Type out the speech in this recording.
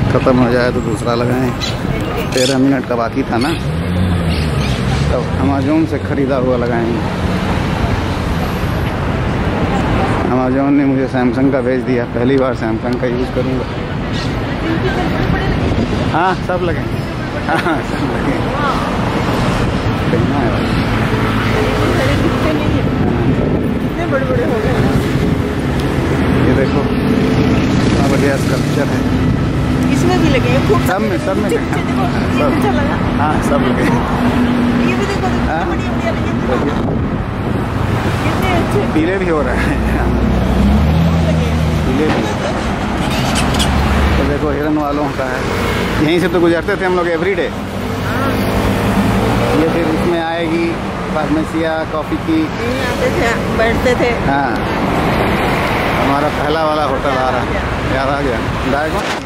ख़त्म हो जाए तो दूसरा लगाएं। 13 मिनट का बाकी था ना, तब अमेज़ॉन से ख़रीदा हुआ लगाएंगे। अमेज़ॉन ने मुझे सैमसंग का भेज दिया, पहली बार सैमसंग का यूज़ करूँगा। हाँ सब लगे, हाँ सब लगे। बड़े बड़े हो गए। ये देखो कितना बढ़िया स्कल्पचर है। इसमें भी लगे हैं खूब, सब में सब। अच्छा लगा। हाँ सब लगे। ये भी देखो बढ़िया बढ़िया लगे, कितने अच्छे। पीले भी हो रहे हैं, पीले भी। तो देखो हिरन वालों का है, यहीं से तो गुजरते थे हम लोग एवरीडे। ये फिर इसमें आएगी फार्मेसिया कॉफ़ी की, आते थे बैठते थे। हाँ हमारा पहला वाला होटल आ रहा है, याद आ गया।